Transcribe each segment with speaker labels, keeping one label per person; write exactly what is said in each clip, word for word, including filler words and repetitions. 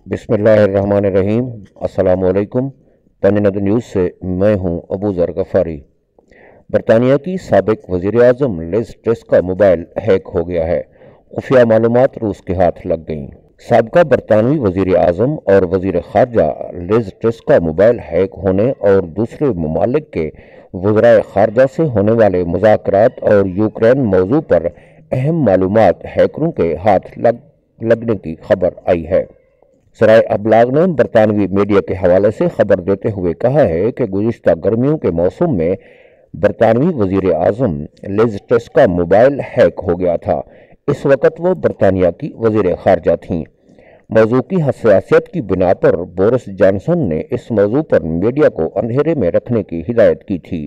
Speaker 1: बिस्मिल्लाहिर्रहमानिर्रहीम। अस्सलामु अलैकुम। पेनिनद न्यूज़ से मैं हूं अबू ज़र गफ़ारी। बरतानिया की साबिक वज़ीर आज़म लिज़ ट्रस का मोबाइल हैक हो गया है। खुफिया मालूमात रूस के हाथ लग गईं। साबका बरतानवी वज़ीर आज़म और वज़ीर ख़ारजा लिज़ ट्रस का मोबाइल हैक होने और दूसरे ममालिक के वज़राए ख़ारजा से होने वाले मुज़ाकरात और यूक्रेन मौजू पर अहम मालूमात हैकरों के हाथ लग लगने की खबर आई है। सराय अबलाग ने बरतानवी मीडिया के हवाले से खबर देते हुए कहा है कि गुज़िश्ता गर्मियों के मौसम में बरतानवी वज़ीर आज़म लिज़ ट्रस का मोबाइल हैक हो गया था। इस वक्त वो बरतानिया की वज़ीर ख़ारजा थीं। मौजू की हसासियत की बिना पर बोरिस जॉनसन ने इस मौजू पर मीडिया को अंधेरे में रखने की हिदायत की थी।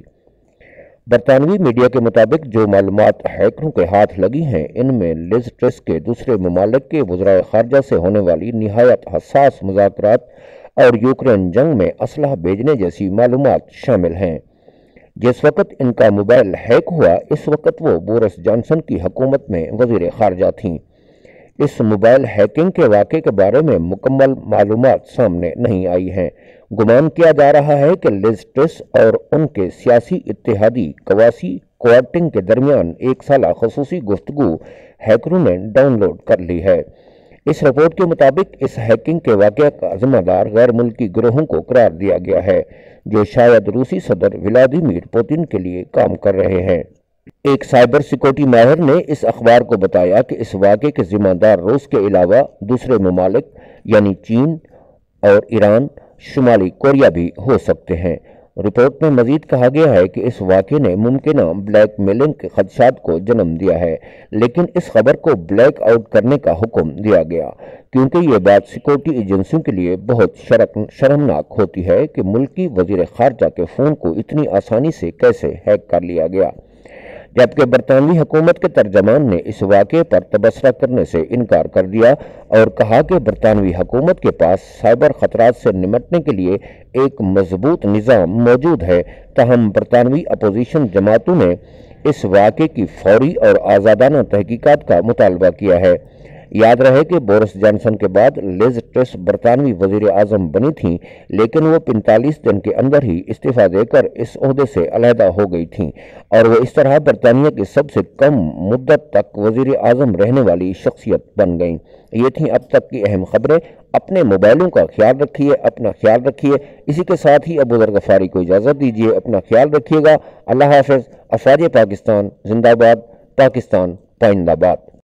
Speaker 1: बरतानवी मीडिया के मुताबिक जो मालूमात हैकरों के हाथ लगी हैं, इनमें लिज़ ट्रस के दूसरे ममालिक के वज़राए ख़ारजा से होने वाली निहायत हसास मुज़ाकरात और यूक्रेन जंग में असलहा भेजने जैसी मालूमात शामिल हैं। जिस वक्त इनका मोबाइल हैक हुआ, इस वक्त वो बोरिस जॉनसन की हुकूमत में वज़ीर ख़ारजा थीं। इस मोबाइल हैकिंग के वाक़े के बारे में मुकम्मल मालूमात सामने नहीं आई हैं। गुमान किया जा रहा है कि लिज़ ट्रस और उनके सियासी इत्तेहादी कवासी क्वार्टिंग के दरमियान एक साला खसूसी गुफ्तगू हैकरों ने डाउनलोड कर ली है। इस रिपोर्ट के मुताबिक इस हैकिंग के वाक़े का ज़िम्मेदार गैर मुल्की गिरोहों को करार दिया गया है, जो शायद रूसी सदर व्लादिमीर पुतिन के लिए काम कर रहे हैं। एक साइबर सिक्योरिटी माहिर ने इस अखबार को बताया कि इस वाक़े के ज़िम्मेदार रूस के अलावा दूसरे ममालिक यानी चीन और ईरान, शुमाली कोरिया भी हो सकते हैं। रिपोर्ट में मजीद कहा गया है कि इस वाक़े ने मुमकिन ब्लैक मेलिंग के खदशात को जन्म दिया है, लेकिन इस खबर को ब्लैक आउट करने का हुक्म दिया गया, क्योंकि ये बात सिक्योरिटी एजेंसियों के लिए बहुत शर्मनाक होती है कि मुल्की वज़ीर ख़ारजा के फ़ोन को इतनी आसानी से कैसे हैक कर लिया गया। जबकि बरतानवी हुकूमत के तर्जमान ने इस वाक़े पर तबसरा करने से इनकार कर दिया और कहा कि बरतानवी हुकूमत के पास साइबर ख़तरात से निपटने के लिए एक मजबूत निज़ाम मौजूद है। ताहम बरतानवी अपोजिशन जमातों ने इस वाक़े की फौरी और आज़ादाना तहकीकात का मुतालबा किया है। याद रहे कि बोरिस जॉनसन के बाद लिज़ ट्रस बरतानवी वज़ीर आज़म बनी थीं, लेकिन वो पैंतालीस दिन के अंदर ही इस्तीफ़ा देकर इस ओहदे से अलहदा हो गई थीं और वो इस तरह बरतानिया की सबसे कम मुद्दत तक वज़ीर आज़म रहने वाली शख्सियत बन गईं। ये थीं अब तक की अहम खबरें। अपने मोबाइलों का ख्याल रखिए, अपना ख्याल रखिए। इसी के साथ ही अबू ज़र गफ़ारी को इजाज़त दीजिए। अपना ख्याल रखिएगा। अल्लाह हाफ़िज़। अफ़वाज पाकिस्तान जिंदाबाद। पाकिस्तान पाइंदाबाद।